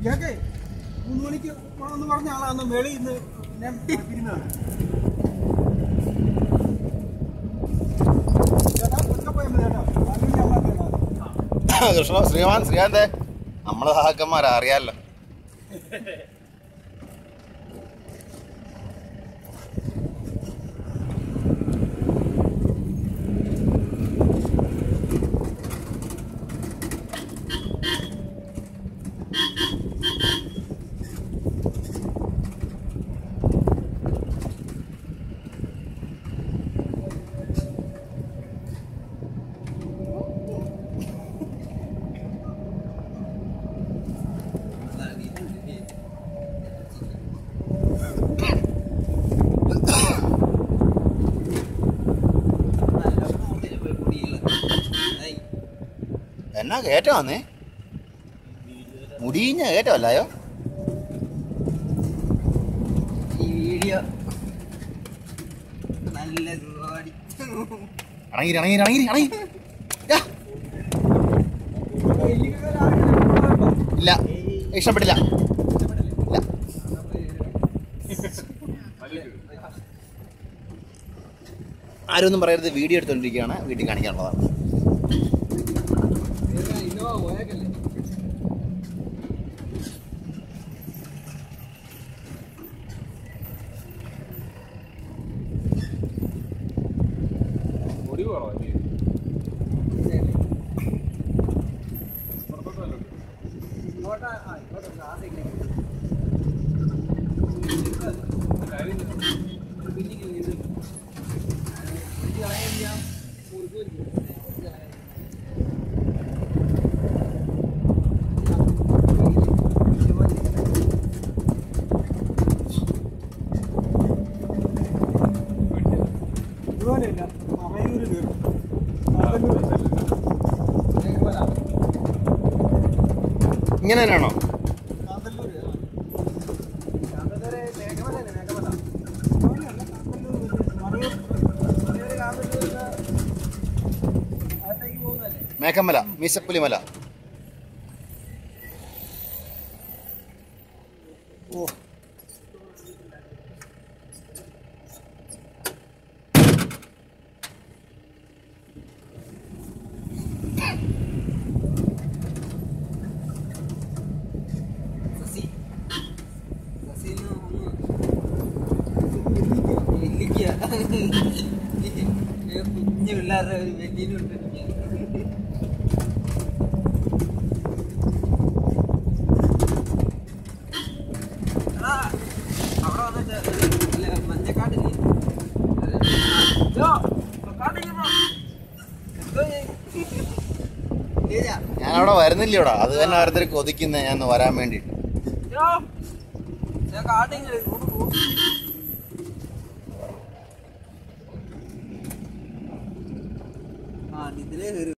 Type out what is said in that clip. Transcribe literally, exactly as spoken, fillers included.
കേക്കേ മൂന്ന് മണിക്ക് പോകണമെന്ന് പറഞ്ഞ ആളാന്ന് മേളിൽ ഇന്ന് ഞാൻ പിരിഞ്ഞതാണ്. കൃഷ്ണ ശ്രീമാൻ ശ്രീകാന്തേ നമ്മളെ സഹാക്കന്മാരാ അറിയാലോ. എന്നാ കയറ്റം വന്നേ മുടിഞ്ഞ കയറ്റമല്ലായോ ഈ വീഡിയോ നല്ല ഇറങ്ങി ഇറങ്ങി ഇറങ്ങി ഇറങ്ങി ഇല്ല ഇഷ്ടപ്പെട്ടില്ല ഇല്ല. ആരും ഒന്നും പറയരുത്, വീഡിയോ എടുത്തോണ്ടിരിക്കുകയാണ്, വീട്ടിൽ കാണിക്കാനുള്ളതാണ്. ഇങ്ങനെ തന്നെയാണോ? മേഘമല, മീശപ്പുലിമല. ഓ കുഞ്ഞു പിള്ളേരുടെ ഒരു വെല്ലിനുണ്ട്. അവിടെ വന്നിട്ട് മഞ്ഞക്കാട്ടില്ലേ ഞാനവിടെ വരുന്നില്ലോടാ, അത് തന്നെ ഓരോരുത്തർ കൊതിക്കുന്ന ഞാൻ വരാൻ വേണ്ടിട്ട്. ആ ഇതിലേ